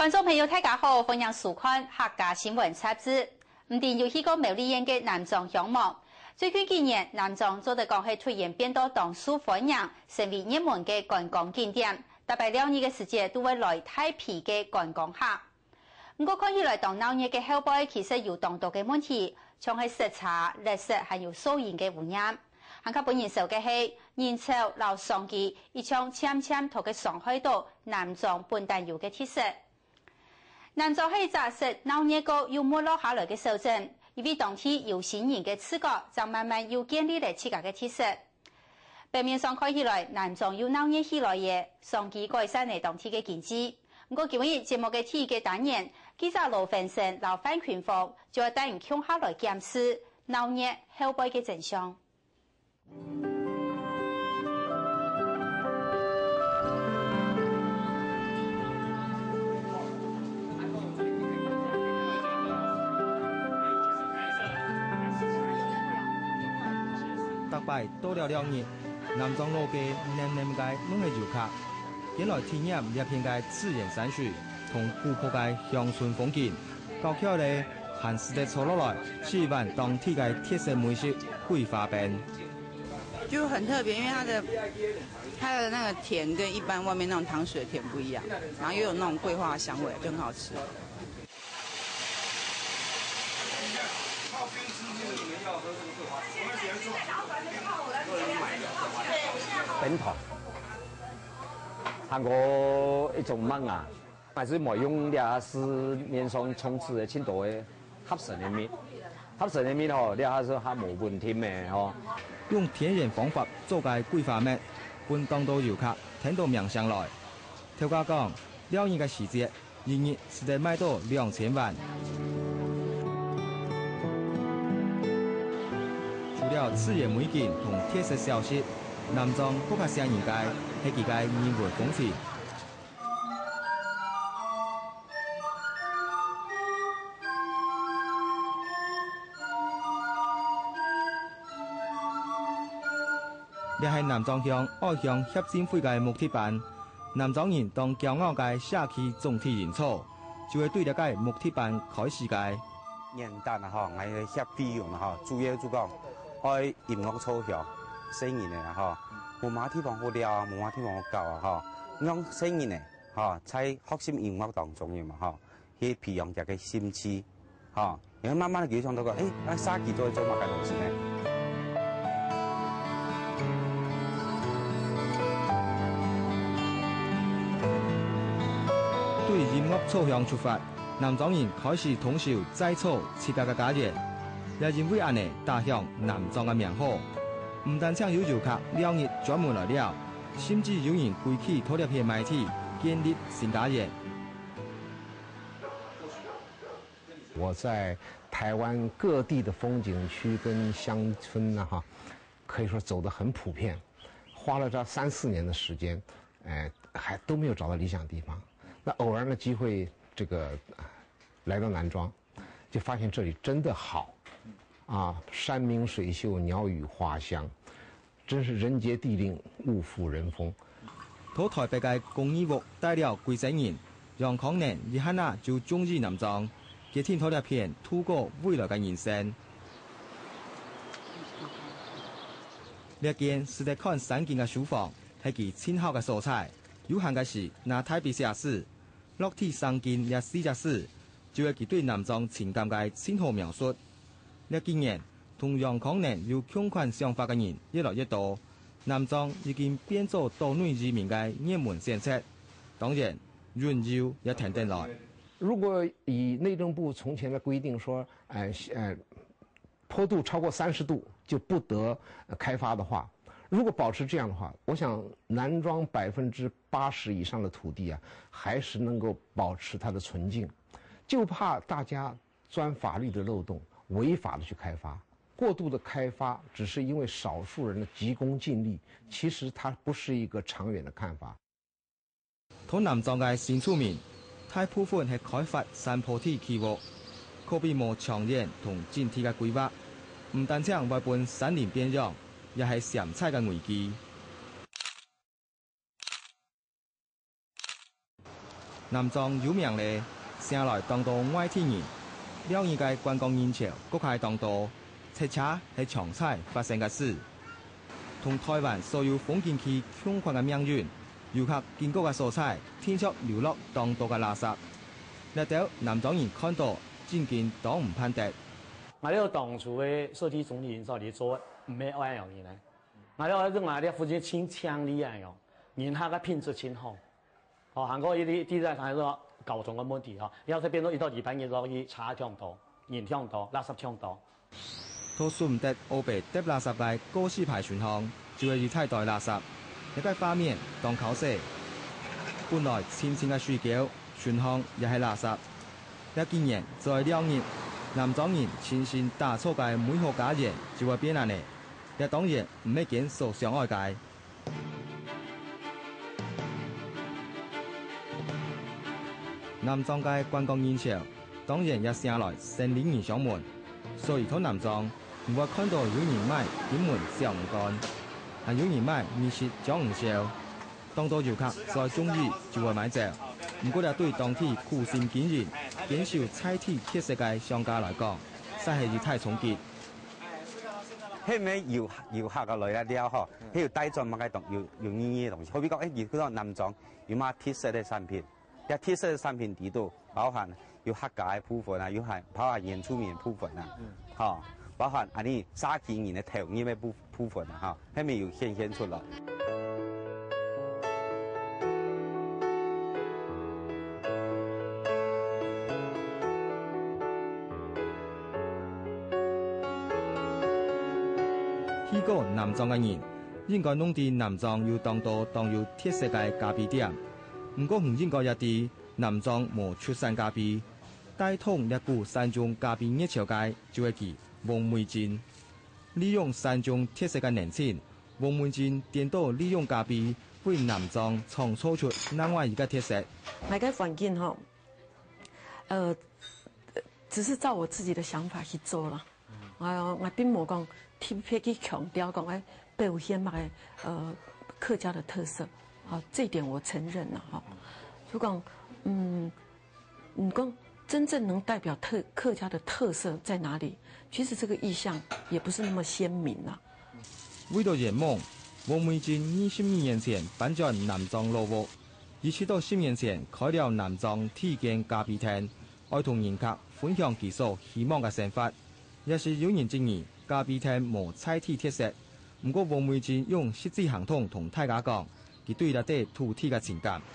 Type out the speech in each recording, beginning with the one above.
观众朋友，大家好，欢迎收看客家新闻杂志。唔定有去过苗栗县嘅南庄项目，最近几年南庄做得讲系突然变到当受欢迎，成为热门嘅观光景点，特别2年嘅时间都会来大批嘅观光客。不过看起来当闹热嘅后背，其实有当多嘅问题，像系色差、垃圾还有噪音嘅污染。行家本人受嘅系人潮、老商机，一场渐渐同嘅伤害到南庄本单游嘅特色。南庄系杂实闹热个又没落下来嘅小镇，因为当天有新人嘅刺角，就慢慢又建立了自家嘅特色。表面上看起来南庄又闹热起来嘅，商机改善了当天嘅经济。不过今日节目嘅第一个单元，记者罗芬生、老范群峰就要带人向下来检视闹热后背嘅真相。 大摆到了2日，南庄路嘅年年街拢系游客，前来体验这片嘅自然山水同古朴嘅乡村风景，搞巧咧汉时代坐落来，试玩当地嘅特色美食桂花饼， 就很特别，因为它的那个甜跟一般外面那种糖水的甜不一样，然后又有那种桂花的香味，就很好吃。 本土，韩国一种焖啊，还是冇用俩是面上充斥的青多的合成的面，合成的面吼，俩是还冇问题的吼。 用天然方法做嘅桂花面，本当地游客听到名声来。条家讲，2日嘅时节，一日是得卖到2000万。除了自然美景同特色小吃，南庄不卡乡人街系其嘅人文风情。这系南庄乡爱乡协进会嘅木铁板，南庄人当骄傲嘅社区总体人潮，就会对这个木铁板开始嘅。 简单啊吼，我哋协费用吼，主要就讲爱音乐促销，生意呢吼，冇乜地方好聊，冇乜地方好搞啊吼，让生意呢吼，在学习音乐当中嘅嘛吼，去培养这个兴趣，吼，然后慢慢地就想到个，那啥去做乜嘅东西呢？ 对音乐促销出发，南庄人开始通宵摘草设计嘅家园，也因为安尼打响南庄嘅名号。唔单抢有游客2日专门来了，甚至有人归起拖了片媒体建立新家园。 我在台湾各地的风景区跟乡村呢，可以说走得很普遍，花了这3、4年的时间，还都没有找到理想地方。那偶然的机会，来到南庄，就发现这里真的好，山明水秀，鸟语花香，真是人杰地灵，物阜人丰。 土台北嘅公益屋带了几10人，杨康年一下子就中意南庄，佢天土了片土过未来嘅人生。呢间是在看3间嘅书房，系其亲好嘅所在。有限嘅是拿台北写诗，落地3间也4只诗，就系佢对南庄情感嘅亲好描述。呢几年同杨康年有相款想法嘅人越来越多，南庄已经变做岛内移民嘅热门选择。当然，人潮也停定来。 如果以内政部从前的规定说，坡度超过30度就不得开发的话，如果保持这样的话，我想南庄80%以上的土地啊，还是能够保持它的纯净，就怕大家钻法律的漏洞，违法的去开发。过度的开发只是因为少数人的急功近利，其实它不是一个长远的看法。 同南庄嘅新出面，大部分係開發山坡地區域，可比冇長遠同整體嘅規劃，唔單止外本山林變樣，也係潛在嘅危機。 南庄有名咧，城内当多外地人，了伊个观光人潮国开当多，塞车系常态发生嘅事。同台湾所有风景区相关嘅命运，游客经过嘅所在，天出流落当多嘅垃圾。呢條南莊人看到，真見當唔攀得。 我哋當初嘅社區總體營造嚟做，唔係安樣嘅咧。我哋附近清強力安樣，人客嘅品質真好。哦，韓國呢啲在睇到交通嘅問題嗬，要是變到一到2班嘅落去車暢多，人暢多，垃圾暢多。 都算唔得歐北抌垃圾嘅高士牌船項，就係要太袋垃圾，一個畫面當口食。本來淺淺嘅水餃。船項也係垃圾，一見人在2日，南莊人全線打錯嘅每號價錢就會變難咧，一當然唔係件受傷害嘅。南莊嘅觀光人潮當然也城內成年人上門，所以到南莊唔會看到有人買點門上唔乾，係有人買面食漲唔少，當到遊客再中意就會買走。唔過，對當地苦心經營、堅守菜體特色嘅商家來講，真係要太衝擊。 係咪遊客嘅來了嗬？佢要帶咗乜嘅要意義嘅東西。好比講，如果南莊要買特色嘅產品，有特色嘅產品地度包含要客家嘅部分啊，要係包含原住民嘅部分啊，嚇，包含啊啲沙田人嘅投入嘅部分啊，嚇，係咪要顯現出來？ 去過南莊嘅人應該弄啲南莊要當有特色嘅咖啡店，唔過唔應該一啲南莊無出產咖啡，帶通一股山中咖啡熱潮嘅就係其黃梅鎮，利用山中特色嘅年輕，黃梅鎮點到利用咖啡為南莊創造出另外一個特色。 我嘅環境哈，只是照我自己的想法去做啦，我並冇講。特別去強調講誒表現嘛客家的特色，好，這一點我承認啦，哈。就講你講真正能代表客家的特色在哪裡？其實這個意象也不是那麼鮮明啦。 為咗圓夢，黃梅鎮22年前搬咗南莊落戶，而直到10年前開了南莊體驗咖啡廳，愛同人客分享其所希望嘅想法，也是有人質疑。咖啡廳無菜體特色，不過黃梅鎮用實際行動同大家講，佢對呢啲土地嘅情感。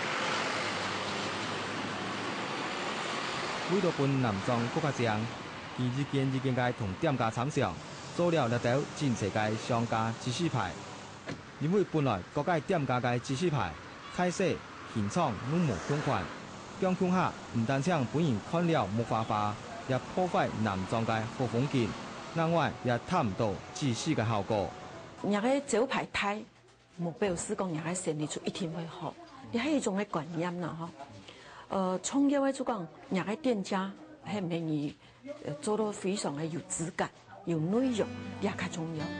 為咗辦南莊國家獎，佢一件嘅同店家參詳，做了呢條真實嘅商家指示牌。因為本來各界店家嘅指示牌，開設現場都無相關，將鄉下唔單止本人看了木化化，也破壞南莊嘅好風景。另外也探唔到指示嘅效果。 人嘅招牌睇目標是講人嘅生意就一定會好，你係一種嘅觀念啦嗬。創業嘅就講人嘅店家係咪你做到非常嘅有質感、有內容，也較重要。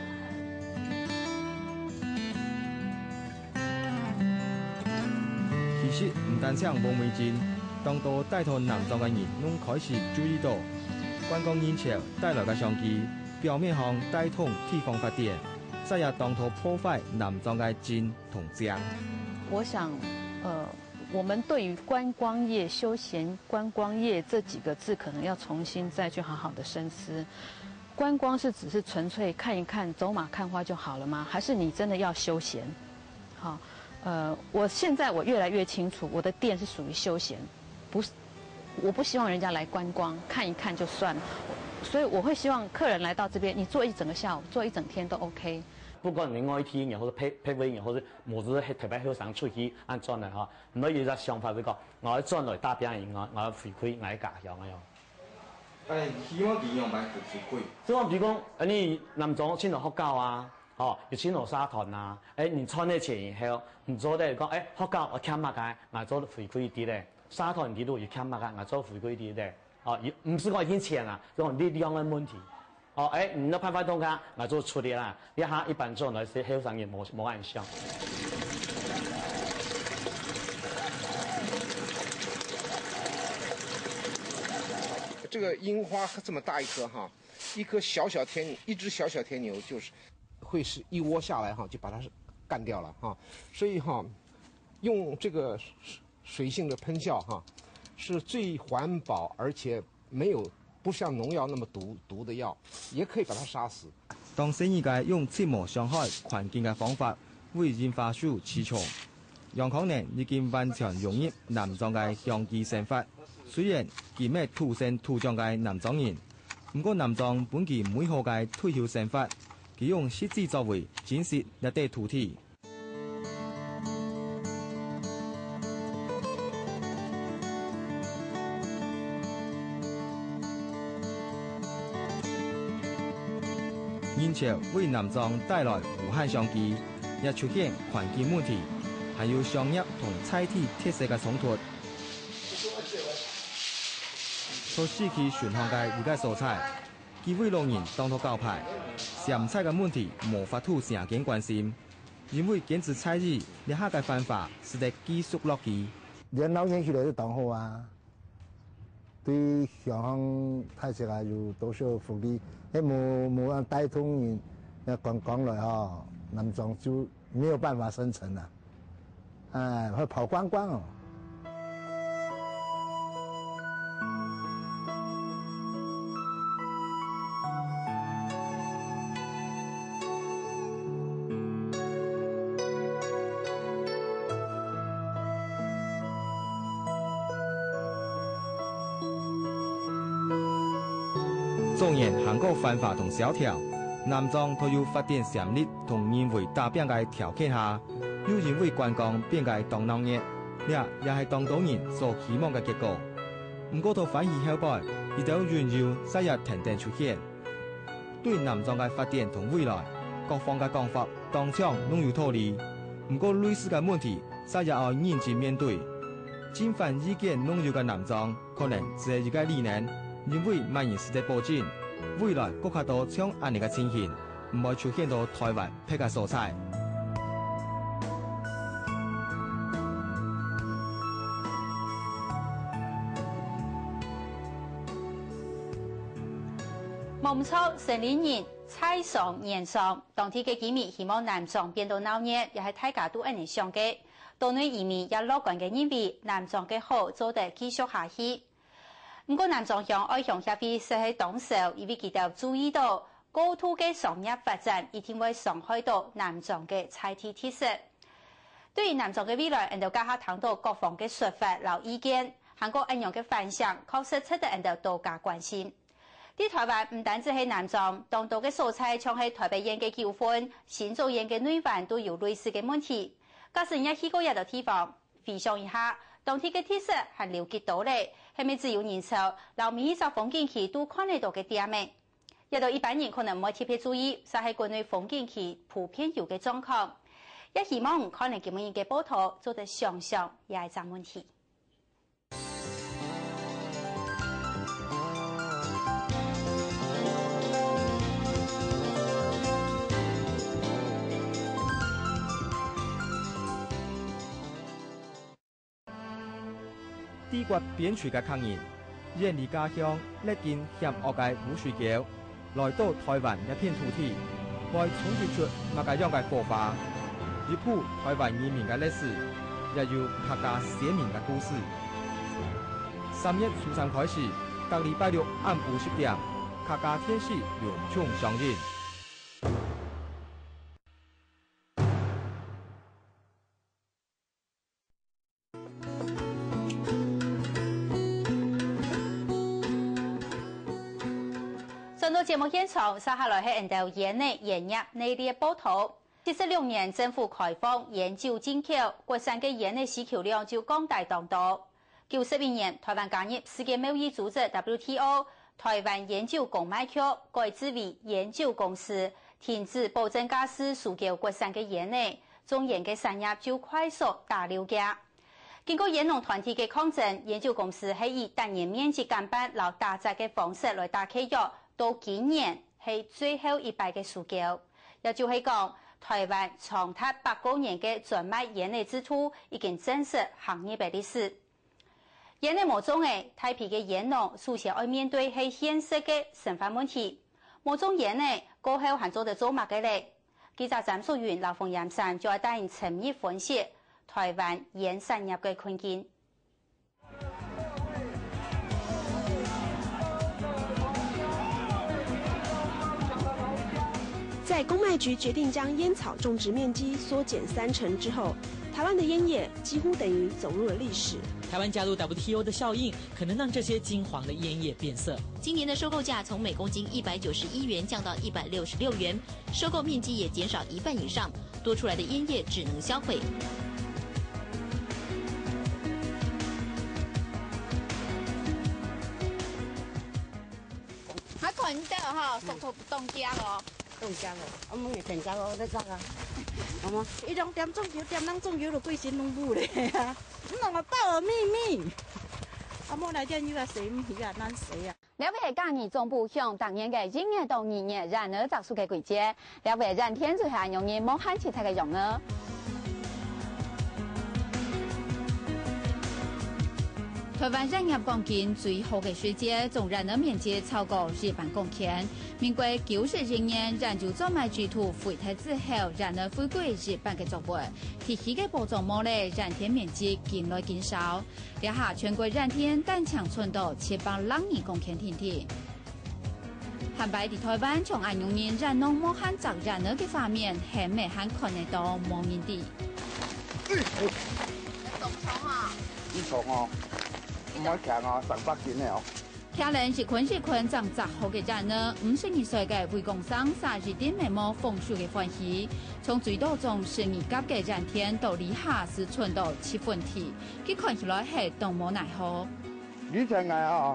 其實唔單止黃梅鎮，當到帶頭南莊嘅人都開始注意到。觀光人潮帶來嘅商機，表面上帶動地方發展，實也當頭破壞南莊嘅鎮同江。 我想，我們對於觀光業、休閒觀光業這幾個字，可能要重新再去好好的深思。觀光是只是純粹看一看、走馬看花就好了嗎？還是你真的要休閒？好，我現在我越來越清楚，我的店是屬於休閒，不是。我不希望人家來觀光看一看就算了，所以我會希望客人來到這邊，你坐一整個下午，坐一整天都 OK。 不管你愛聽，或者批位，或者無是特別好想出去按轉來嚇，唔可以有個想法去講，我要轉來打邊人，我要回饋我嘅家鄉啊樣。 希望點樣買回饋？ 即係比如講，你南莊遷到福建啊，哦，又遷到沙灘啊，你穿呢錢以後，唔做咧講，福建我欠乜嘅，我做回饋啲咧。沙灘地度要欠乜嘅，我做回歸啲咧，哦，唔是講已經錢啦，講呢兩個問題，哦，唔得派發東家，我做處理啦，一下一般做來是後生人冇按想。 这个樱花这么大一颗哈，一只小小天牛就是会是一窝下来哈，就把它干掉了哈。所以哈，用这个水性的喷效哈，是最环保，而且不像农药那么毒的药，也可以把它杀死。 當生意界用切莫傷害環境嘅方法為研發出雌蟲，楊康寧已經完全融入南莊嘅鄉居生活。雖然佢咩土生土長嘅南莊人，不過南莊本其美好嘅退休生活，佢用實際作為展示一塊土地。人潮為南莊帶來無限商機，也出現環境問題，還有商業同菜地特色嘅衝突。所市區巡航嘅一個蔬菜，幾位老人當作教牌，鹹菜嘅問題無法度成見關心，因為堅持菜地呢下嘅方法是得繼續落去。 人老年起來都當好啊，對香港太食啊有多少福利？冇人帶動人，講來哈，南莊就沒有辦法生存了，會跑光光哦。 縱然行過犯法同蕭條，南莊都有發展潛力同人為大變嘅條件下，有人為觀光變嘅當鬧熱，呢也係當地人所希望嘅結果。唔過，到反而後輩，亦都炫耀昔日停電出現。對南莊嘅發展同未來，各方嘅講法當場攏有道理。唔過，類似嘅問題，昔日要認真面對。正反意見攏有嘅南莊，可能只係一個理念。因為萬人時代保證，未來更加多像安尼嘅情形，唔會出現到台灣批嘅蔬菜。 冇錯，成年人菜上年上，當天嘅幾面希望南莊變到鬧熱，也係大家都一年上嘅。島內移民也樂觀嘅認為，南莊嘅好做得繼續下去。不過南莊鄉愛鄉協會實係當時，因為佢哋注意到高度嘅商業發展一定會傷害到南莊嘅菜地特色。對於南莊嘅未來，人哋家下聽到各方嘅說法、留意見，韓國人樣嘅反響，確實值得人哋多加關心。啲台灣唔單止係南莊，當地嘅蔬菜，像係台北縣嘅九份、新竹縣嘅內灣都有類似嘅問題。假使一去過一個地方，回想一下。當地嘅特色係了解到咧，係咪只有人潮，留每一隻風景區都看得到嘅點名？有到一般人可能唔會特別注意，就係國內風景區普遍有嘅狀況。也希望可能咁樣嘅報道做得想想也係一問題。 地國邊陲嘅客人，遠離家鄉，歷經險惡嘅污水橋，來到台灣一片土地，為創造出乜嘅樣嘅火花，一部台灣移民嘅歷史，也有客家寫明嘅故事。3月初3開始，隔禮拜六暗晡10點，客家天使隆重上映。 上到節目現場，接下來係人哋園內研入內地嘅報道。76年政府開放研究進口，國產嘅園內需求量就降低當多。91年，台灣加入世界貿易組織 WTO， 台灣研究公賣局改制為研究公司，停止保證價是輸給國產嘅園內，中研嘅產業就快速大流價。經過園農團體嘅抗爭，研究公司係以單元面積減半、老打雜嘅方式來打契約。到今年係最後一擺嘅輸球，也就係講，台灣長達8個年嘅專賣園內支出已經正式行業嘅歷史。 烟的某种诶，太皮嘅烟农首先要面对係現實嘅身份問題。某種煙呢，過後還做得做乜嘅咧？記者詹淑雲、劉鳳陽山就係帶人深入分析台灣煙產業嘅困境。 在公卖局决定将烟草种植面积缩减30%之后，台湾的烟业几乎等于走入了历史。 台湾加入 WTO 的效应，可能让这些金黄的烟叶变色。 今年的收购价从每公斤191元降到166元，收购面积也减少1半以上，多出来的烟叶只能销毁。 还看得哈，熟透不冻姜哦。冻姜哦，我们嘅甜姜我在炸啊，好吗？伊种点种油，点人种油就贵先弄布咧啊，弄个爆了秘密。啊，莫来点油啊，谁唔去啊？难谁啊？ 了解今年总部向当年嘅1月到2月燃油摘数嘅季节，了解燃天最係容易冇慳切菜嘅用呢。 台湾燃業鋼筋最後嘅時節，總燃油面積超過2萬公頃。民國92年，燃油專賣局圖廢退之後，燃油回歸日本嘅作為，提起嘅保障冇咧，燃田面積漸來漸少。一下全國燃田單場存到702公頃田地。韓擺喺台灣從安用年燃農冇限擇燃油嘅方面，係未限看得到冇面地。 重啊！ 呢重哦。唔可以強啊，100件咧哦。 聽人是困漲10號嘅人呢，52歲嘅魏工商32點眉毛豐收嘅歡喜，從最多種12級嘅燃田到以下是存到7分地，佢看起來係動無奈何。 以前係啊，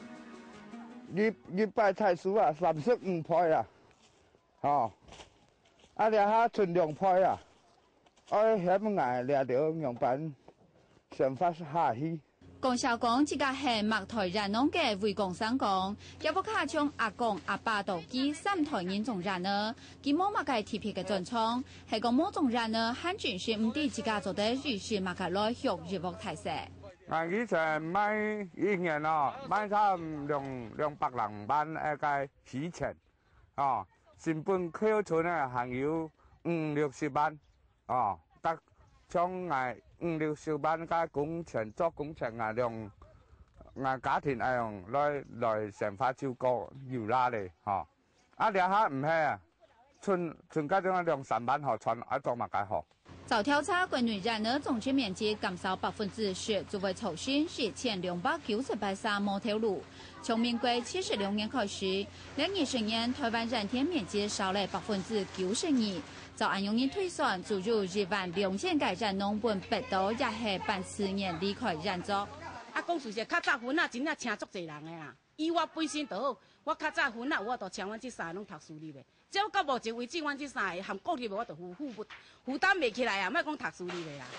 一擺菜數啊35倍啊，哦，啊你下存2倍啊，我喺乜捱你條樣板想法下去。 講笑講，自家係墨台燃農嘅魏工商講，有不卡從阿公阿爸到佢3台人種燃呢，佢冇乜嘅特別嘅專長，係講冇種燃呢，漢轉是唔啲自家做得如是乜嘅來學日落太勢。 我以前買1年哦，買差200人班嘅起錢，哦，成本扣除呢還有50-60萬，哦，得將係。50-60萬嘅工程做工程啊，用家庭啊用來成發照顧搖拉嚟嚇，啊兩下唔係啊，全家長2-3萬學存一做乜解學？ 早調查國內燃油總值面積減少10%，作為抽選是1298沙摩條路。從民國76年開始，2010年台灣燃田面積少了92%。照按用年推算，注入12000個燃農本北島也係14年離開燃作。 啊，講事實，較早分啊，真正請足濟人的啊。以我本身就好，我較早分啊，我都請阮這3個攏讀私立的。只要到目前為止，阮這3個含國立的，我都負擔袂起來啊，莫講讀私立的啦。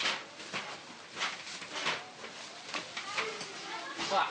哇！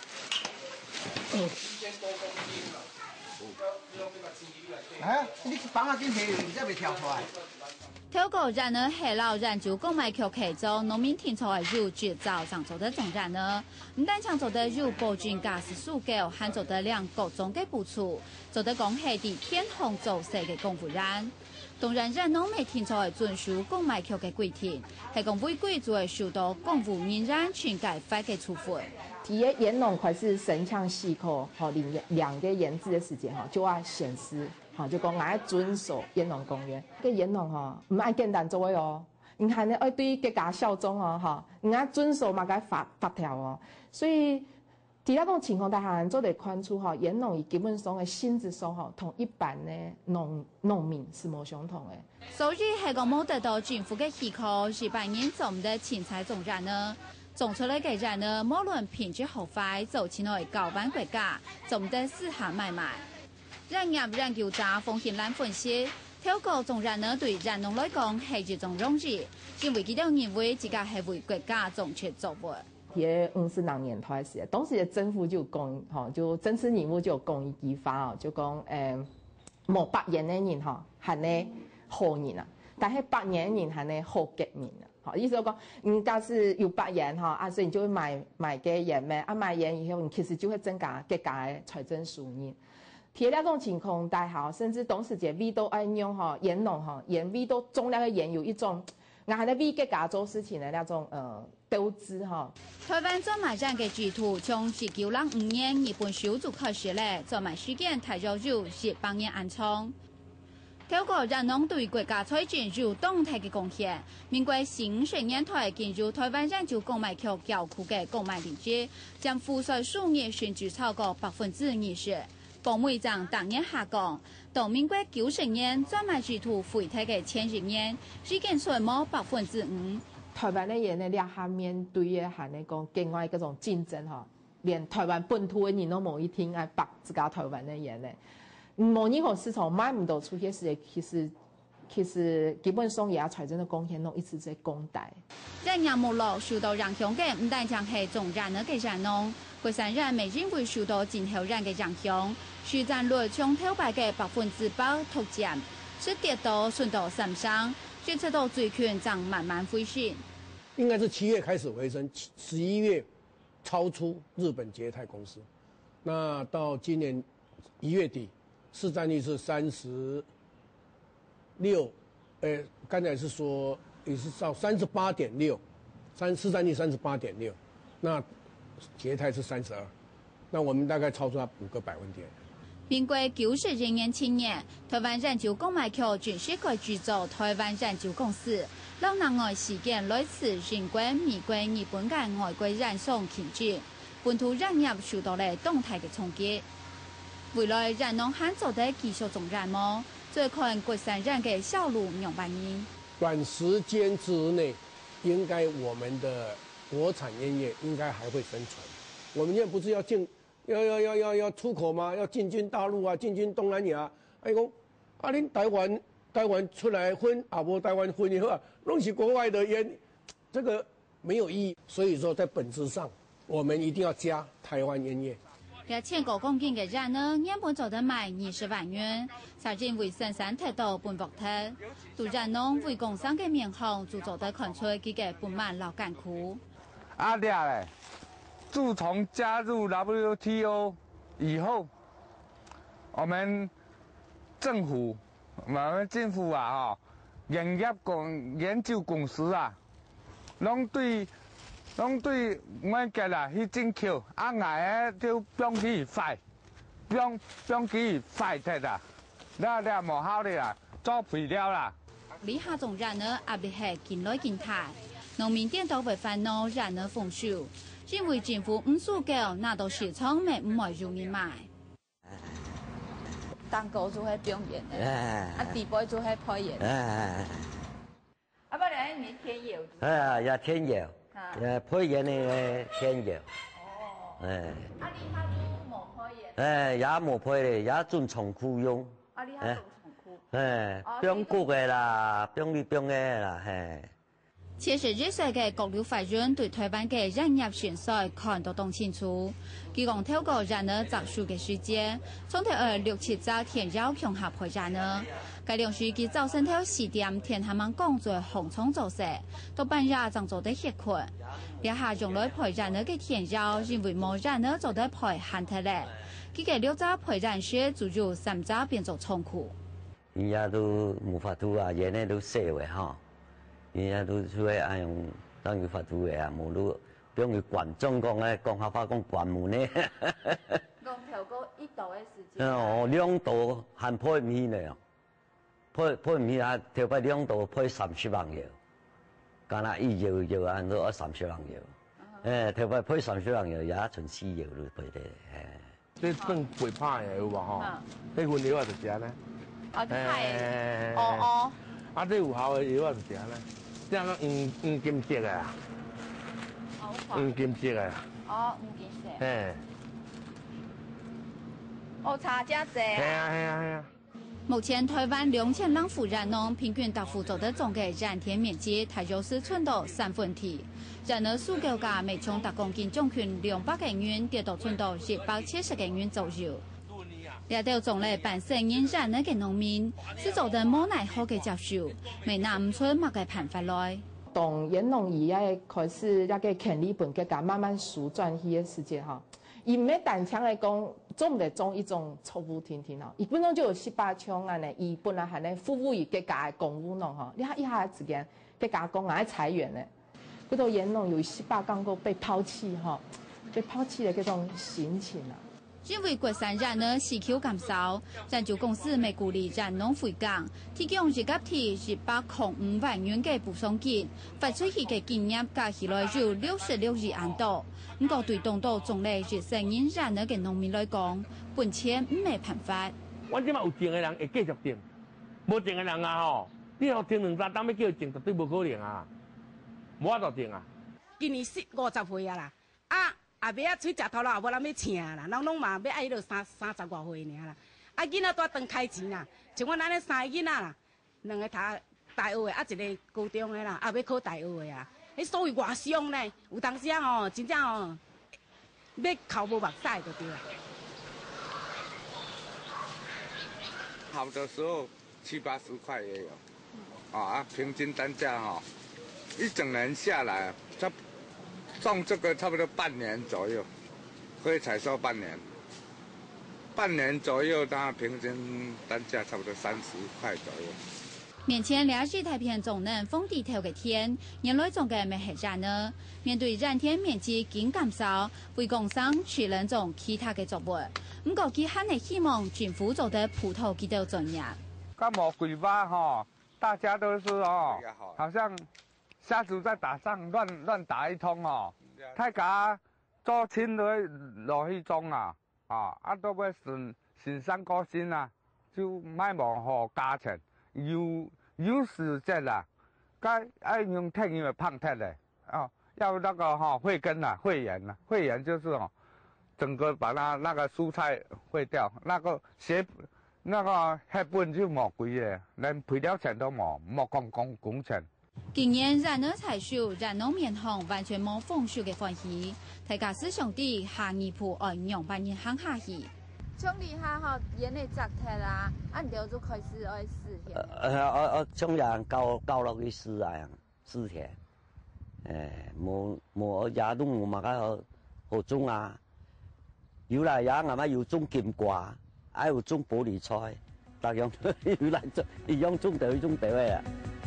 你放下進去，你再袂跳出來。 透過燃油下樓燃油購買橋其中，農民停車嘅油製造上做得種燃油，唔單搶做得油保證駕駛數高，還做得兩各種嘅補助，做得講係啲偏紅做勢嘅公污染。當然，燃農未停車嘅遵守購買橋嘅規定，係講違規就會受到公污染全改法嘅處罰。 第一，煙農開始申請許可，好兩個研製的時間，就要顯示，就講我要遵守煙農公約。個煙農唔係簡單做嘅哦，你係呢要對國家效忠哦，你要遵守嘛個法條哦。所以喺那種情況底下，做得看出煙農伊基本上嘅薪資收同一般嘅農民是冇相同嘅。 所以係講冇得到政府嘅許可，日本人做唔得青菜種燃呢？種出來嘅燃油，無論品質好壞，走起來高版國家，總得市場買賣。燃業研究者馮慶蘭分析，透過種燃油對燃農來講係一種容易，因為佢哋認為自家係為國家種出作物。 喺50年代時，當時嘅政府就講，就政治人物就有公益計劃，就講冇8年嘅人係呢好人啊，但係8年嘅人係呢好革命啊。 好，意思就讲，假是有8元哈，所以你就会买给盐咩，买盐以后，你其实就会增加各家的财政收入。铁那种情况大好，甚至董事节味都爱用哈，盐农哈，盐味都种那个盐有一种，我还在为各家做事情的那种投资哈。 台湾专卖站嘅主图从1905年日本手足开始咧，专卖事件太早就18年安创。透过让农对国家财政有动态嘅贡献，民国40年代进入台湾人就购买桥缴库嘅购买利率，将赋税数额甚至超过20%。保每涨当年下降，到民国90年专卖主图废退嘅前10年，只减税冇5%。 台湾的人呢，下面对嘅係呢講境外嗰種競爭哈，連台灣本土嘅人都冇一聽愛白自家台灣的人呢，冇任何市場買唔到出去時，其實基本上也財政的貢獻都一直在供大。 人人冇落受到影響嘅唔單淨係種人嘅人農，貴山人未認為受到今後人嘅影響，市佔率從頭擺嘅8%突減，是跌到順到3上，決策到最近將慢慢恢復。 應該是7月開始回升，11月超出日本捷泰公司，那到今年1月底，市佔率是36，剛才是說也是到38.6，市佔率38.6，那捷泰是32，那我們大概超出它5個百分點。 民國92年7年，台灣燃油購買橋正式改製造台灣燃油公司，讓南外事件類似英國、美國、日本嘅外國燃商停止，本土燃業受到了動態嘅衝擊。未來燃農漢做的繼續種燃麼？最看國產人嘅銷路2萬億。 短時間之內，應該我們的國產煙業應該還會生存。我們現在不是要出口嗎？要進軍大陸啊，進軍東南亞。哎講，恁台灣出來分，無台灣分以後啊，弄起國外的煙，這個沒有意義。所以說，在本質上，我們一定要加台灣煙業。 這千個公斤嘅燃呢，原本做得賣20萬元，財政為生產達到半伏特。杜燃農為工商嘅面孔，就做得看出佢嘅不滿老艱苦。 阿爹嘞，自從加入 WTO 以後，我們政府啊，研究公司啊，攏對我嘅啦去進口，我就幫佢快，幫佢快啲啦，那冇效的啦，做肥料啦。 呢下種燃呢，壓力係見來見大，農民點都會煩惱燃呢豐收，因為政府唔足夠，那到市場咪唔會容易賣。蛋糕就係表演嘅，地杯就係配演。阿爸你你添油？ 也添油。配鹽呢添油。哦。 你下就冇配鹽？ 也冇配咧，也準重庫用。 你下做重庫？ 中國嘅啦，中嘅啦， 71歲嘅國療法院對台灣嘅燃業選賽看得當清楚，佢講透過燃呢摘樹嘅時間，從頭6、7週天要強下配燃呢。該兩樹佢早晨頭4點天下晚工作紅衝做勢，到半夜正做得歇困。一下用來配燃呢嘅天要，因為冇燃呢做得配限體咧，佢嘅6週配燃時就由3週變做倉庫。 而家都冇法度啊，嘢呢都寫嘅嚇。而家都出嚟按用當然法度嘅啊，無路俾佢關中講咧，講下話講關門咧。 講調過1度嘅時間。 2度還配唔起咧，配唔起啊！調擺2度配30萬油，干那1油啊都30萬油。調擺配30萬油也存4油咯，配得。 即係更會怕嘅喎嗬，呢款料係食咩咧？ 係啊！啲有效嘅料係食咩咧？即係唔兼職嘅，唔兼職嘅。 唔兼職。差價多。 係啊。 目前台灣2000人戶燃農平均大戶做得總嘅燃田面積，大約是寸到3分地。燃呢數價價每從1公斤總權200元跌到寸到170元左右。也都種嚟半成年燃呢嘅農民，是做得冇奈何嘅接受，未拿唔出乜嘅辦法來。 当严农伊爱开始那个权利本给甲慢慢旋转去的时间哈，伊唔要单枪来讲，总唔得种一种错误听听哦。伊本来就有18枪安尼，伊本来还咧服务于各家的公务农吼，你看一下之间各家公爱裁员咧，嗰度严农有18港个被抛弃哈，被抛弃的嗰种心情啊。 因为国产燃料需求减少，燃油公司未鼓励燃农回港，提供一甲提205万元嘅补偿金，发出去嘅金额加起来就66亿元多。不过对东岛种类热生因燃料嘅农民来讲，本钱唔系办法。 我即摆有种嘅人会继续种，无种嘅人啊吼，你要种2、3担要叫种，绝对无可能啊，无法度种啊。 今年50岁啊啦，后尾出食头路也无人要请啦，人拢嘛要爱迄落30外岁尔啦。囡仔带长开钱啦，像我咱咧3个囡仔啦，2个读大学的，一个高中的啦，要考大学的啊。迄所以外伤呢，有当时啊吼，真正吼，要哭无目屎就对啦。 好的时候70-80块也有，平均单价一整年下来，种这个差不多半年左右，可以采收半年。半年左右，它平均单价差不多30块左右。 面前2日太平总能封地头嘅天，人类种嘅未系燃呢。面对燃天面积紧减少，为工商取能种其他嘅作物。不过佢还系希望政府做得葡萄基督专业。 咁冇鬼吧大家都是好像下属在打仗，乱打一通大家做亲都落去种都要善生果先就卖望好價錢，有時節該愛用天因為胖鐵的要那個慧根慧眼就是整個把它那個蔬菜毀掉，那個血本就冇貴嘅，連賠了錢都冇工錢。 今年燃料採收、燃農面行完全冇豐收嘅歡喜，大家思想啲下二鋪按2萬元行下去。 從你下演你摘鐵啦，按掉就開始愛試田。 我從人交落去試田，冇也都冇嘛個好種啊，有來也啱啱要種金瓜，還有種玻璃菜，大樣有來種，一樣種到啊。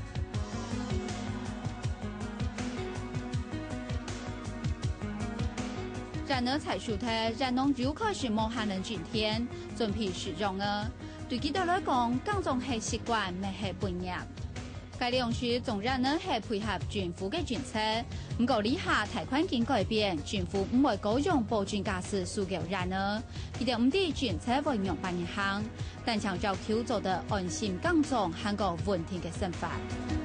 燃料採收嘅燃農又開始冇限人今天準備使用啊，對佢哋來講，耕種係習慣，唔係本業。該兩處種燃料係配合政府嘅政策，不過呢下貸款經改變，政府唔會高用保證價是輸給燃料，佢哋唔啲政策會用半年行，但強調佢做得安心耕種係個穩定嘅生法。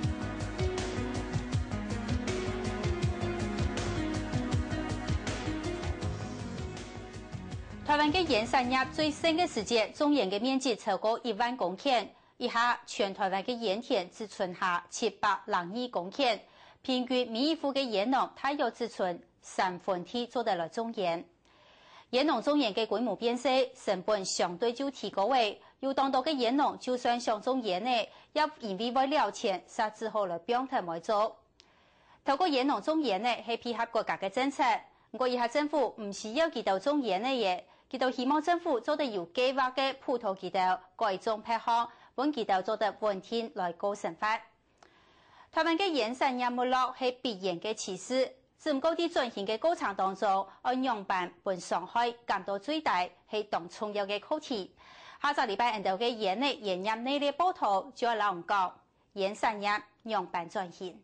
台灣嘅鹽產業最新嘅時節，種鹽嘅面積超過1萬公頃，以下全台灣嘅鹽田只存下702公頃，平均每一戶嘅鹽農大約只存1/3做得來種鹽。鹽農種鹽嘅規模變細，成本相對就提高為，有當地嘅鹽農就算想種鹽呢，也因為為了錢，才只好來變態賣做。透過鹽農種鹽呢，係配合國家嘅政策，不過以下政府唔需要佢哋種鹽嘅嘢。佢哋希望政府做得有計劃嘅葡萄基豆改種配項，揾基豆做得穩定來高生發。台灣嘅鹽產業沒落係必然嘅趨勢，只唔過啲進行嘅過程當中，按樣板本傷害減到最大係當重要嘅課題。下個禮拜到嘅鹽呢鹽業內嘅報道就要講鹽產業樣板轉型。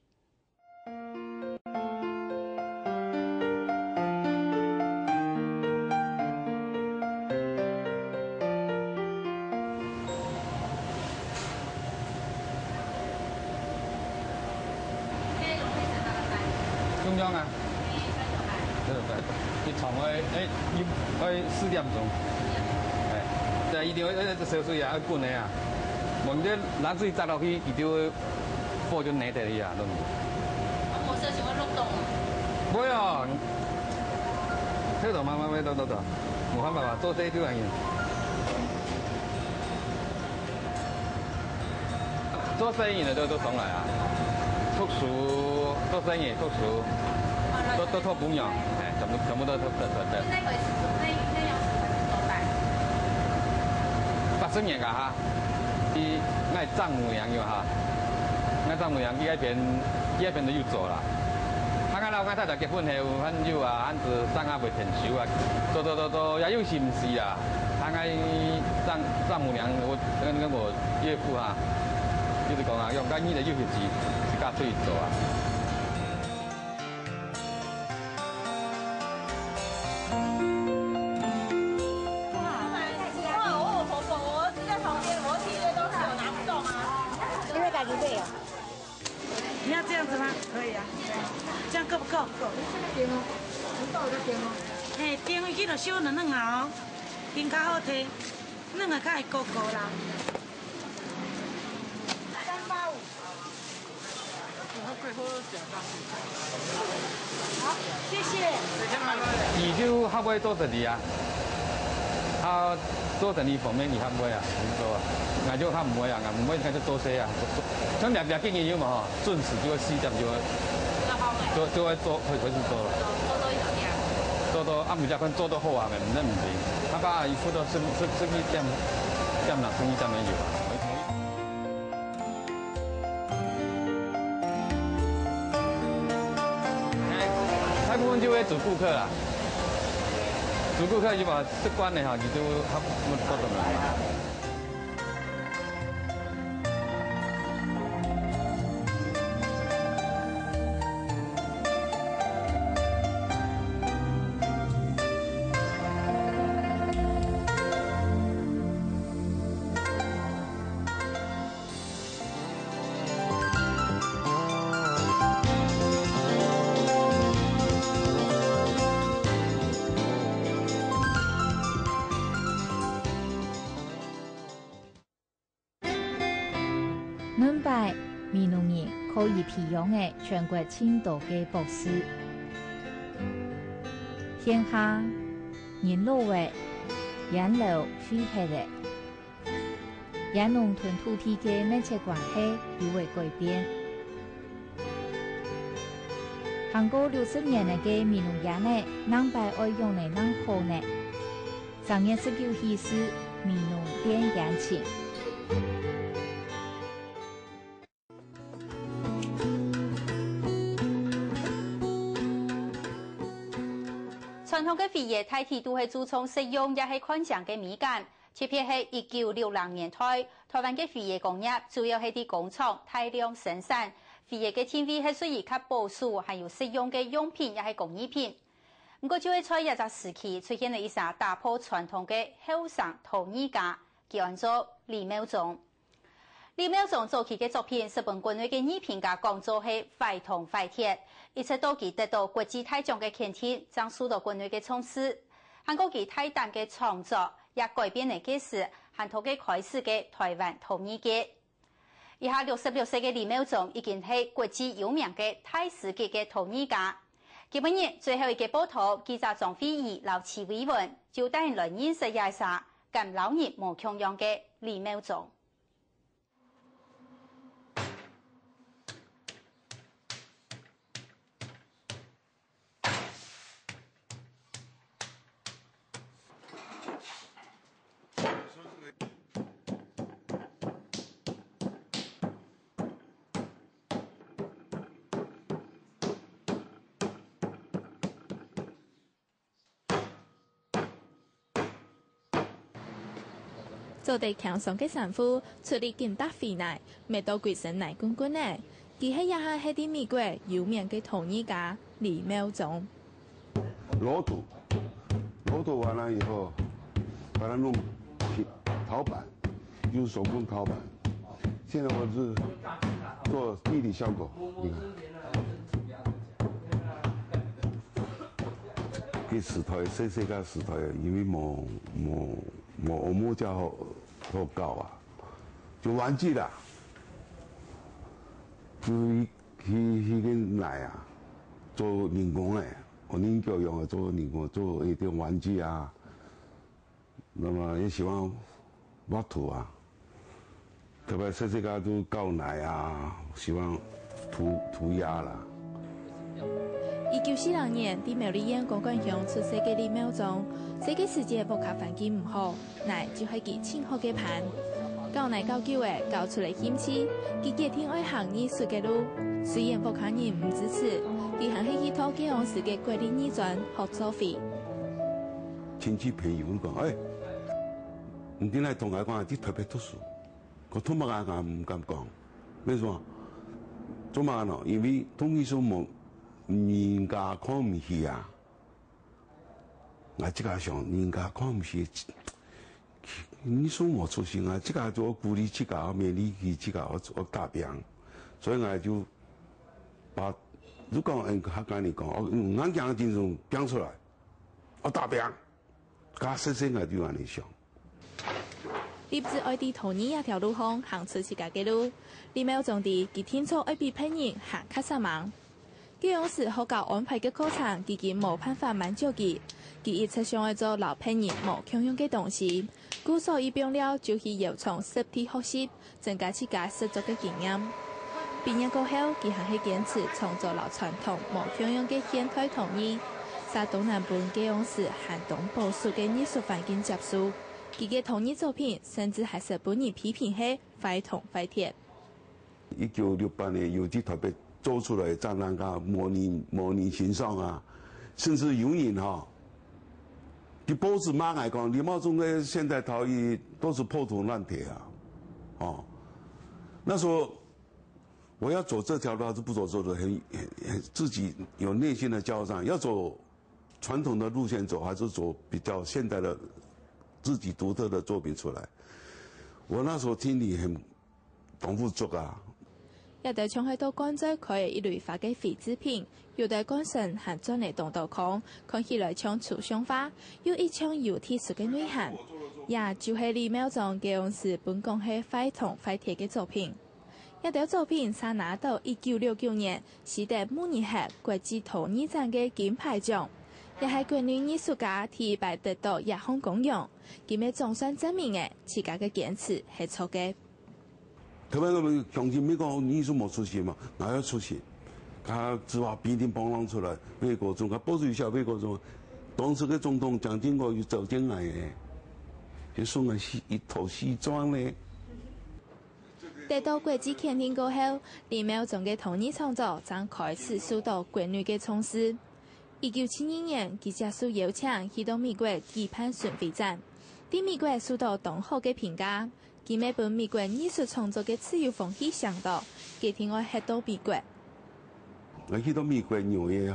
中央啊，對，啲廠要4點鐘，但係一定要燒水啊，要滾嘅啊，冇啲冷水砸落去，佢就會火就爛掉去啊，都冇。冇燒錢會碌動？冇啊，喺度慢慢到，冇辦法做這條樣嘢。做生意的都上來啊。 畜鼠、做生意、畜鼠，都托朋友，哎，全部都托的。 那个是那样子多大 ？80年噶哈，伊爱丈母娘有哈，爱丈母娘伊那边都有做啦。俺老俺太太结婚后，俺有啊，俺是生啊袂成熟啊，做也有心思啊。俺丈母娘，我跟我岳父啊，就是讲啊，用咱伊的有些是甲出去做啊。 因为感觉累啊。 你要这样子吗？可以啊。这样够不够？够。 点哦，你倒就点哦。 嘿，点去就烧两下哦，点较好听，软个较会糊糊啦。385。好，谢谢。 伊就合尾做12啊，他做12方面伊合尾啊，唔做啊，俺就较唔会啊，俺唔会开始做些啊，像两经验有嘛吼，准时就会4点就会做，开始做了。做到暗晡才做到好啊，咪唔得唔掂。阿爸伊付到11點6、12點有啊。大部分就会主顾客啦，主顾客就把习惯的哈，你就不怎么。 南拜闽南人可以培养的全国青岛的博士，天下人路的沿路虚黑的，沿农同土地的密切关系有为改变。韩国60年的闽南人呢，南拜爱用的南好呢，3月19日是闽南电演情。 传统嘅渔业大体都系注重实用，也系看上嘅美感。特别系1960年代，台湾嘅渔业工业主要系啲工厂大量生产，渔业嘅天味系属于较保守，还有实用嘅用品，也系工艺品。不过就会在一个时期出现了一项打破传统嘅后生陶艺家，叫做李淼忠。李淼忠早期嘅作品，日本国内嘅艺评家讲做系非铜非铁，一直到佢得到国际大奖嘅肯定，将受到国内嘅重视。韩国佢大胆嘅创作，也改变了嘅是韩国嘅开始嘅台湾陶艺界。以下66歲嘅李淼忠已經係國際有名嘅大師級嘅陶藝家。今日最後一個報道，記者張飛儀、劉慈偉文就帶人來認識一下咁老人無窮樣嘅李淼忠。 做地強上嘅神父出力兼得肥奶，未到鬼神奶公公呢。佢喺一下係啲美國有名嘅陶藝家李淼忠。 裸土完了以後，把它弄陶板，用手工陶板。現在我是做立體效果，你看。佢石頭細細個石頭，因為冇家好高啊，就玩具啦，就迄個奶啊，做人工誒，我研究用做人工做一啲玩具啊，那麼也喜歡畫圖啊，特別細細個都搞奶啊，喜歡涂鸦啦。 1942年，伫苗栗县高管乡出世嘅李苗宗，世界世界木卡环境唔好，乃就係佢清好嘅盤。教乃教久嘅教出嚟興趣，佢決定愛行藝術嘅路。雖然屋企人唔支持，佢還係去討幾樣時嘅國立藝專學作費。 親戚朋友講，唔點解同我講，你特別讀書，我同埋我唔敢講，為什麼？做乜呢？因為同藝術冇人家看唔起啊！我即個想人家看唔起。你說我出身啊，這個就我鼓勵這個，我勉勵佢這個，我答辯，所以我就把如果客家人講，我講精神講出來，我答辯，加深深我就安尼想。 立志愛佇陶冶一條路上行出自家嘅路，李苗宗佇佢天初愛比別人行較少忙。嗰樣時學校安排嘅課程，自己冇辦法滿足佢，佢一直想要做老朋友冇共用嘅東西。故所以變了，就去由從實體學習，增加自家實作嘅經驗。畢業過後，佢還係堅持創作老傳統冇共用嘅現代陶藝，在東南部嗰樣時寒冬保守嘅藝術環境接觸，佢嘅陶藝作品甚至還是本人批評係廢銅廢鐵。 1968年有啲特別做出來展覽噶模擬欣賞啊，甚至有人啲報紙罵嚟講，李毛宗的現代陶藝都是破銅爛鐵啊！那時候我要走這條路還是不走，走得很自己有內心的交戰，要走傳統的路線走，還是走比較現代的自己獨特的作品出來？我那時候心裡很不足啊！ 有啲從喺度廣州佢一類化嘅廢製品，有啲講成係專嚟動刀孔，看起來像抽象畫，有一腔有藝術嘅內涵。也就係李苗宗嘅樣時本講係廢銅廢鐵嘅作品。一條作品才拿到1969年是得慕尼黑國際陶藝展嘅金牌獎，也係國內藝術家第一擺得到一項公獎。佢咪總算證明嘅自家嘅堅持係錯嘅。 特別我相信美國藝術冇出現嘛，我要出現，他只話必定幫忙出來。美國總佢報導一下美國總，當時嘅總統蔣經國又走進來嘅，就送我一套西裝咧。 得到國際肯定過後，李苗宗嘅陶藝創作將開始受到國內嘅重視。1971年，佢接受邀請去到美國舉辦巡迴展，喺美國受到良好嘅評價。佢咪本美國藝術創作嘅自由風氣相當，佢聽我去到美國。 我去到美國紐約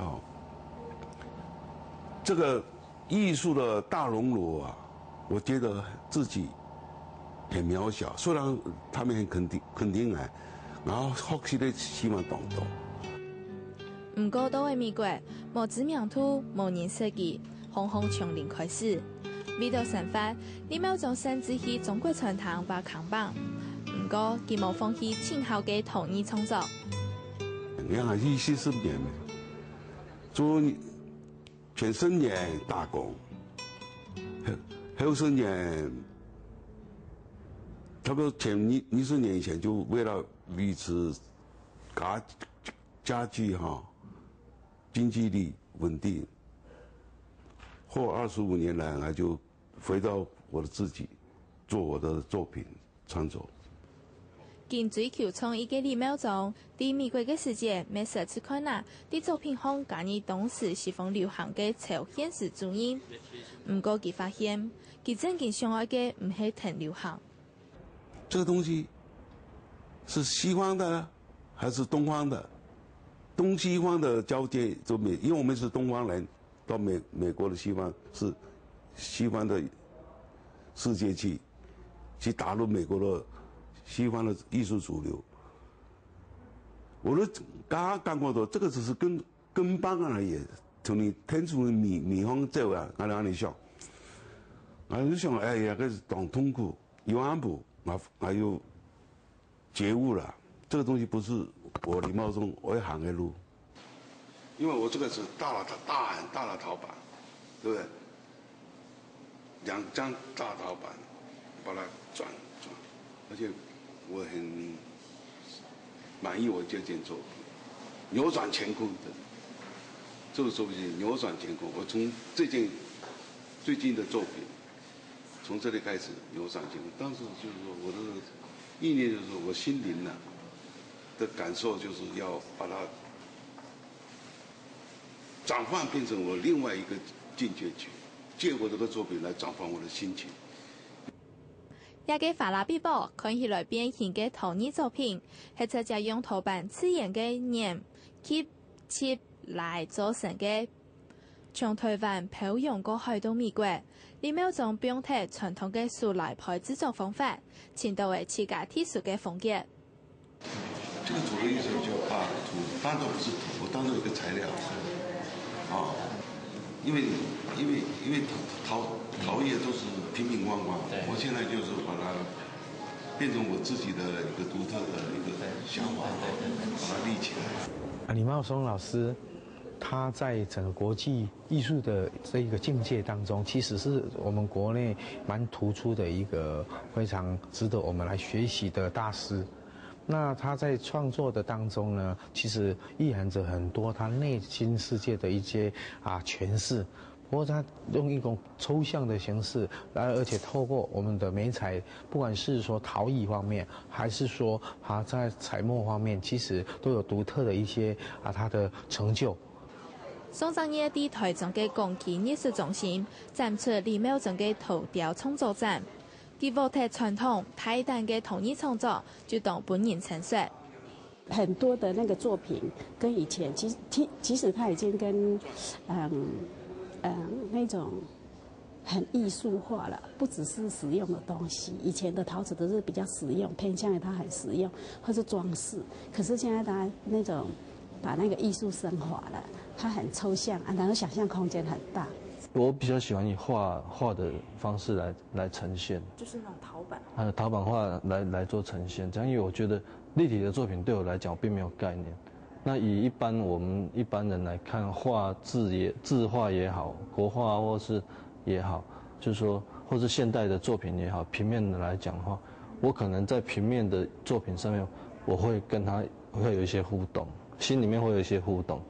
這個藝術的大熔爐啊，我覺得自己很渺小。雖然他們很肯定我，然後學習的希望當多。 唔過到喺美國，冇知名度，冇人設計，行行從零開始。為到生活，李苗宗甚至去中國傳統畫扛棒，唔過佢冇放棄前後嘅陶藝創作。 你看40年，做全10年打工，後10年，差不多前20年以前就為了維持家居經濟力穩定。後25年來，我就回到我的自己，做我的作品創作。 經追求創意嘅李苗宗，喺美國嘅世界沒奢侈看啊！啲作品中加入當時西方流行嘅超現實主義。唔過佢發現，佢真正想愛嘅唔係挺流行。 這個東西是西方的還是東方的？東西方的交界就沒，因為我們是東方人。到美國的西方是西方的世界去打入美國的西方的藝術主流。我都剛剛講過的，這個只是跟班而已。從你聽出米方這樣，我讓你想，我就想，哎呀，這是當痛苦，有安步，我又覺悟了，這個東西不是我李毛宗我要行的路。因為我這個是大的陶板，對不對？2張大陶板，把它轉，而且我很滿意我這件作品。 扭转乾坤的。这个作品扭转乾坤，我从最近的作品，从这里开始扭转乾坤。当时就是说我的意念就是我心灵的感受，就是要把它转换变成我另外一个境界去，借我这个作品来转换我的心情。 也嘅法拉比堡看起来变形嘅陶泥作品，係直接用陶板刺眼嘅黏漆來做成嘅。從台灣漂洋過海到美國，李淼總並睇傳統嘅樹來牌製作方法，前到為自家特殊嘅風格。 这个煮的意思就把土当做不是土，我当做一个材料，因为陶业都是瓶瓶罐罐，我现在就是把它变成我自己的一个独特的一个想法，把它立起来。 李茂松老师，他在整个国际艺术的这一个境界当中，其实是我们国内蛮突出的一个非常值得我们来学习的大师。那他在创作的当中呢，其实蕴含着很多他内心世界的一些诠释。不过他用一种抽象的形式，而且透过我们的媒材，不管是说陶艺方面，还是说在彩墨方面，其实都有独特的一些他的成就。 宋张业伫台中嘅公器艺术中心展出李淼總嘅陶雕創作展，佢獲得傳統台單嘅陶藝創作，就當本人陳述。 很多的那個作品跟以前其實他已經跟那種很藝術化了，不只是實用的東西。以前的陶瓷都是比較實用，偏向於它很實用或是裝飾。可是現在它那種把那個藝術升華了，它很抽象然後想象空間很大。 我比較喜歡以畫的方式來呈現， 就是那種陶板。 陶板畫來做呈現，這樣因為我覺得立體的作品對我來講我並沒有概念。那以我們一般人來看，畫字畫也好，國畫或是也好，就是說或是現代的作品也好，平面的來講的話，我可能在平面的作品上面，我會跟他會有一些互動，心裡面會有一些互動。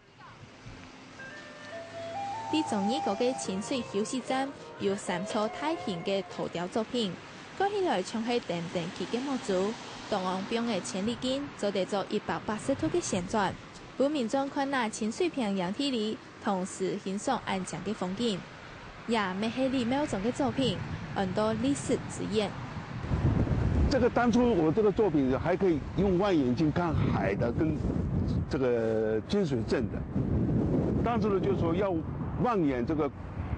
李總呢個嘅清水休息站有3處大型嘅陶雕作品，講起來像係定期嘅模組。東岸邊嘅千里徑做得咗180度嘅旋轉，俾民眾看那清水平陽氣裡，同時欣賞安靜嘅風景。也未係李淼總嘅作品，很多歷史之眼。 这个当初我这个作品还可以用望远镜看海的，跟这个金水镇的。当时呢，就是说要望眼这个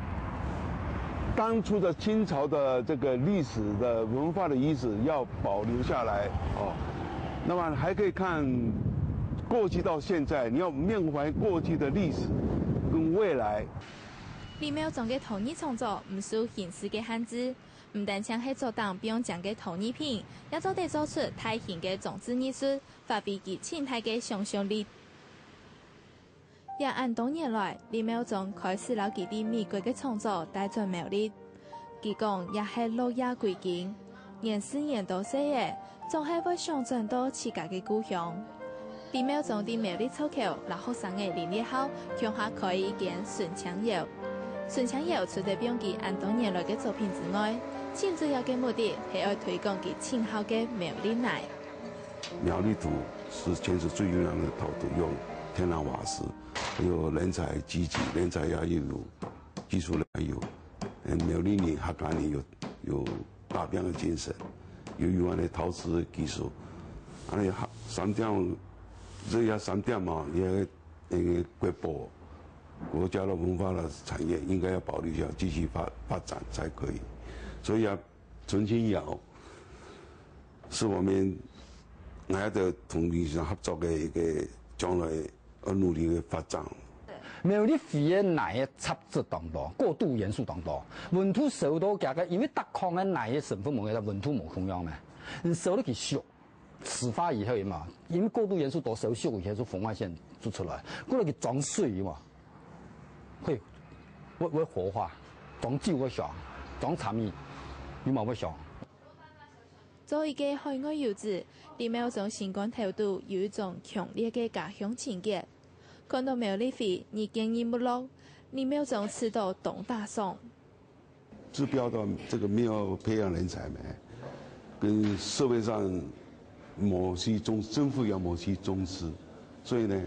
当初的清朝的这个历史的文化的遗址要保留下来那么还可以看过去到现在，你要缅怀过去的历史跟未来。 李淼總嘅陶藝創作唔受形式嘅限制，唔單止係做當表匠嘅陶藝品，也做得做出大型嘅裝置藝術，發揮其靜態嘅想象力。也按多年來，李淼總開始了佢啲美國嘅創作帶進苗栗。佢講也係落葉歸根，年4年到4月，總係會想轉到自家嘅故鄉。李淼總啲苗栗出口，讓學生嘅連日後向下開一間順昌窯。順昌窯除咗表現按多年來嘅作品之外，最主要嘅目的係要推廣佢清好嘅苗栗奶。 苗栗土是全市最優良的陶土，用天然瓦石，有人才濟濟，人才要有，技術要有。苗栗人客家人有打拼的精神，有有安尼陶瓷的技術，安尼3點，這些3點嘛，也國寶，國家的文化的產業應該要保留下，繼續發展才可以。所以純青窯是我們我哋同理想合作嘅一個將來要努力嘅發展。 苗栗肥嘅奶嘅雜質當多，過度元素當多，溫度受到價格，因為特礦嘅奶嘅成分冇嘅，溫度冇同樣嘛，你受得佢熟，始發以後嘛，因為過度元素多受熟以後，就紅外線做出來，過來佢裝水嘛，會活化，裝酒會上，裝茶米，羽毛會上。 作为一个海外游子，李苗种新冠头度有一种强烈的家乡情结。看到苗栗飞，你经验不落，李苗种吃到东大松。 治标的这个没有培养人才没，跟社会上某些政府要某些重视，所以呢，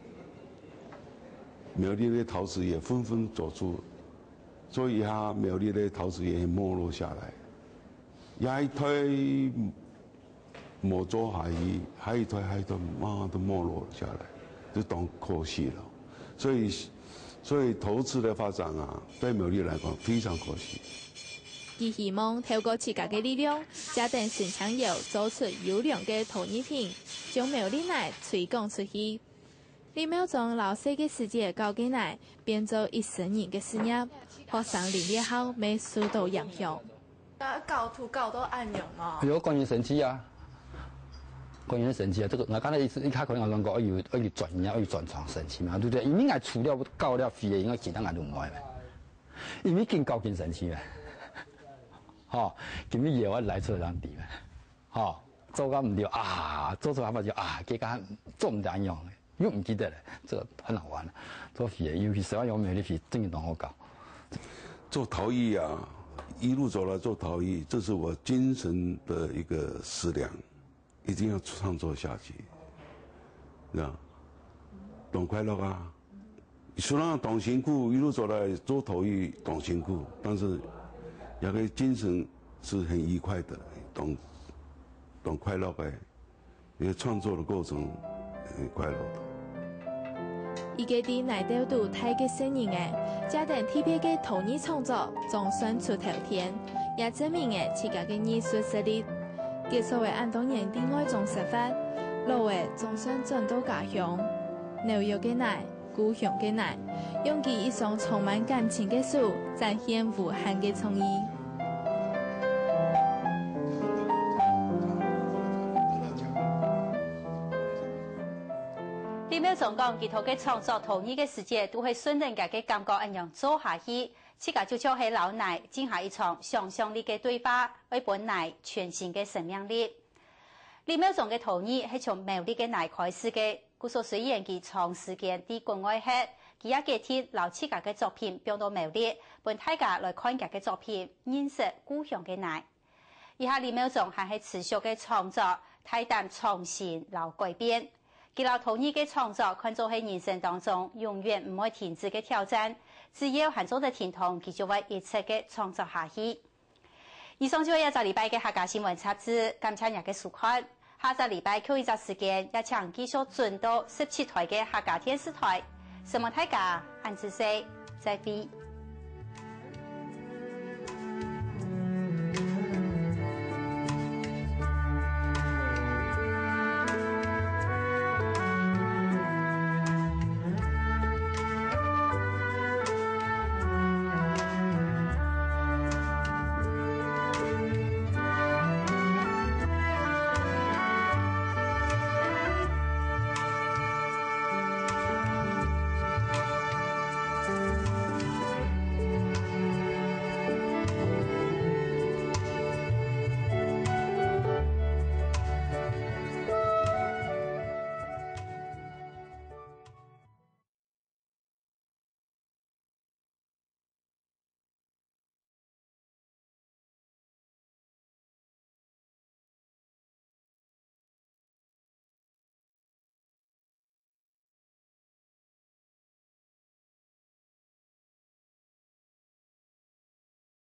苗栗的陶瓷业纷纷走出，所以它苗栗的陶瓷业没落下来。也一推没做还一推妈都没落下来，就当可惜了。所以陶瓷的发展啊，对苗栗来讲非常可惜。 伊希望透过自家的力量，家庭新产业做出优良的陶艺品，将苗栗奶推广出去。李苗种老师的世界教给奶，变做一生人的事业，学生毕业后没受到影响。 搞图搞到安样哦。 有关于神奇啊，关于神奇啊，这个我刚才一开口我讲过，要转移，要转传神奇嘛，对不对？因为俺除了搞了废的，应该其他俺都唔爱呗。因为更搞更神奇呗，吼，今日夜我来出人地呗，吼，做到唔对啊，做出来嘛就啊，结果做唔得样，又唔记得了，这个很好玩。做废的，尤其是用苗栗废，真的好搞。 做陶艺啊。一路走来做陶艺，这是我精神的一个食粮，一定要创作下去，是吧？懂快乐啊！虽然懂辛苦，一路走来做陶艺懂辛苦，但是那个精神是很愉快的，懂快乐的，因为创作的过程很快乐的。 伊个伫内斗度太个新人诶，家庭特别嘅陶艺创作总算出头天，也证明诶自家嘅艺术实力。结束为按当年另外一种说法，路诶总算转到家乡，纽约嘅奶，故乡嘅奶，用佢一双充满感情嘅手，展现无限嘅创意。 李苗种讲，其他嘅创作陶艺嘅世界都会顺人家嘅感觉一样做下去，自家就像系老奶进行一场想象力嘅对话，为本奶全新嘅生命力。李苗种嘅陶艺系从苗栗嘅奶开始嘅，故所虽然佢长时间伫国外吃，佢也记替老自家嘅作品变到苗栗，本大家来看佢嘅作品，认识故乡嘅奶。以下李苗种还系持续嘅创作，大胆创新老改变。佢老陶艺嘅创作，看做喺人生当中永远唔会停止嘅挑战，只要行做得天堂，佢就会一直嘅创作下去。以上就係一個禮拜嘅客家新聞插枝，感謝日嘅收看。下個禮拜扣一個時間，也請繼續轉到17台嘅客家電視台。希望大家按時再會。